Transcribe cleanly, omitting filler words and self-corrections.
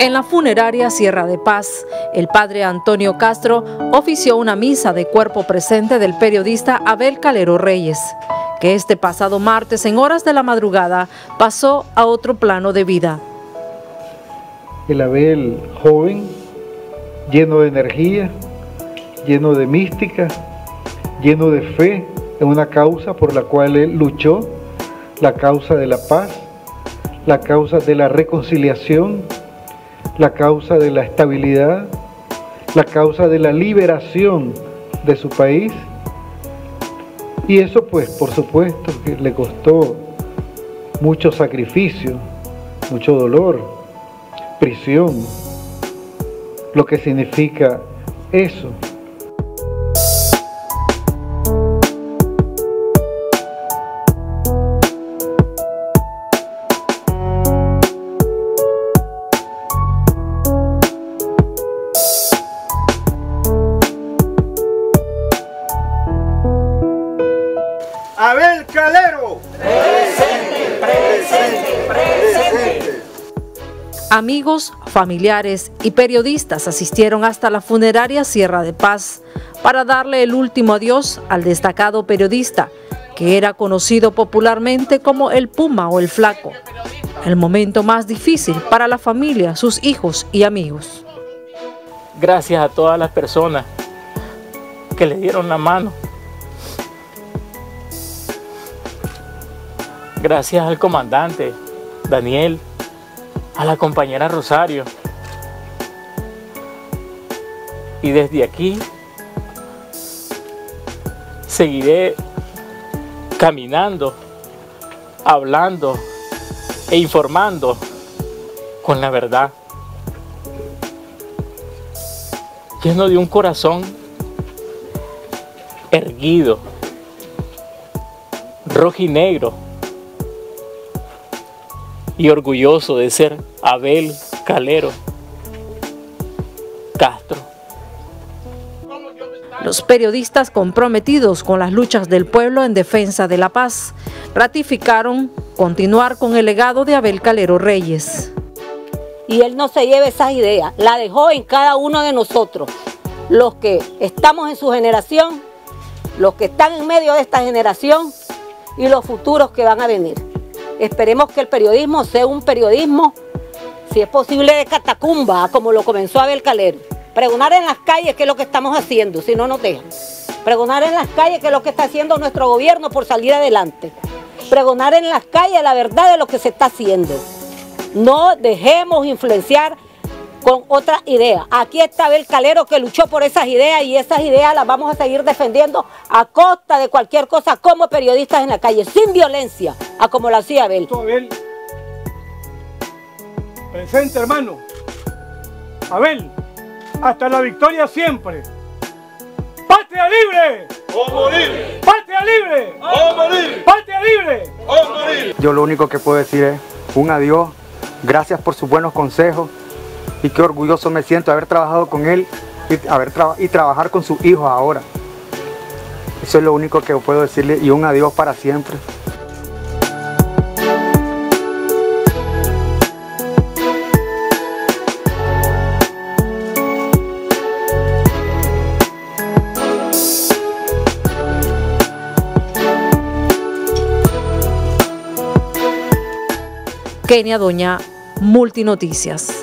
En la funeraria Sierra de Paz, el padre Antonio Castro ofició una misa de cuerpo presente del periodista Abel Calero Reyes, que este pasado martes en horas de la madrugada pasó a otro plano de vida. El Abel joven, lleno de energía, lleno de mística, lleno de fe en una causa por la cual él luchó, la causa de la paz, la causa de la reconciliación, la causa de la estabilidad, la causa de la liberación de su país. Y eso pues por supuesto que le costó mucho sacrificio, mucho dolor, prisión, lo que significa eso. Abel Calero. Presente, presente, presente. Amigos, familiares y periodistas asistieron hasta la funeraria Sierra de Paz para darle el último adiós al destacado periodista, que era conocido popularmente como el Puma o el Flaco. El momento más difícil para la familia, sus hijos y amigos. Gracias a todas las personas que le dieron la mano. Gracias al comandante Daniel, a la compañera Rosario. Y desde aquí seguiré caminando, hablando e informando con la verdad. Lleno de un corazón erguido, rojinegro, y orgulloso de ser Abel Calero Castro. Los periodistas comprometidos con las luchas del pueblo en defensa de la paz ratificaron continuar con el legado de Abel Calero Reyes. Y él no se lleva esas ideas, la dejó en cada uno de nosotros, los que estamos en su generación, los que están en medio de esta generación y los futuros que van a venir. Esperemos que el periodismo sea un periodismo, si es posible, de catacumba, como lo comenzó Abel Calero. Pregonar en las calles qué es lo que estamos haciendo, si no nos dejan. Pregonar en las calles qué es lo que está haciendo nuestro gobierno por salir adelante. Pregonar en las calles la verdad de lo que se está haciendo. No dejemos influenciar con otra idea. Aquí está Abel Calero, que luchó por esas ideas, y esas ideas las vamos a seguir defendiendo a costa de cualquier cosa, como periodistas en la calle, sin violencia, a como lo hacía Abel. Abel, presente, hermano. Abel, hasta la victoria siempre. ¡Patria libre! ¡O morir! ¡Patria libre! ¡O morir! ¡Patria libre! ¡O morir! Yo lo único que puedo decir es un adiós, gracias por sus buenos consejos, y qué orgulloso me siento de haber trabajado con él y trabajar con sus hijos ahora. Eso es lo único que puedo decirle, y un adiós para siempre. Kenia Doña, Multinoticias.